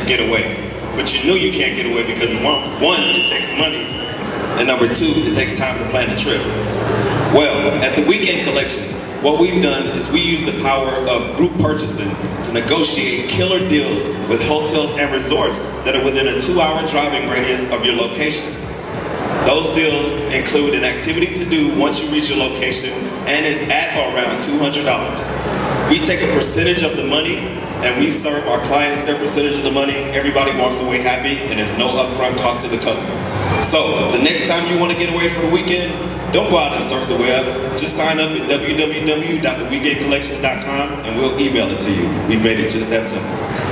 get away. But you knew you can't get away because one, it takes money, and number two, it takes time to plan the trip. Well, at the Weekend Collection, what we've done is we use the power of group purchasing to negotiate killer deals with hotels and resorts that are within a 2-hour driving radius of your location. Those deals include an activity to do once you reach your location and is at or around $200. We take a percentage of the money and we serve our clients their percentage of the money. Everybody walks away happy and there's no upfront cost to the customer. So the next time you want to get away for the weekend, don't go out and surf the web. Just sign up at www.theweekendcollection.com and we'll email it to you. We made it just that simple.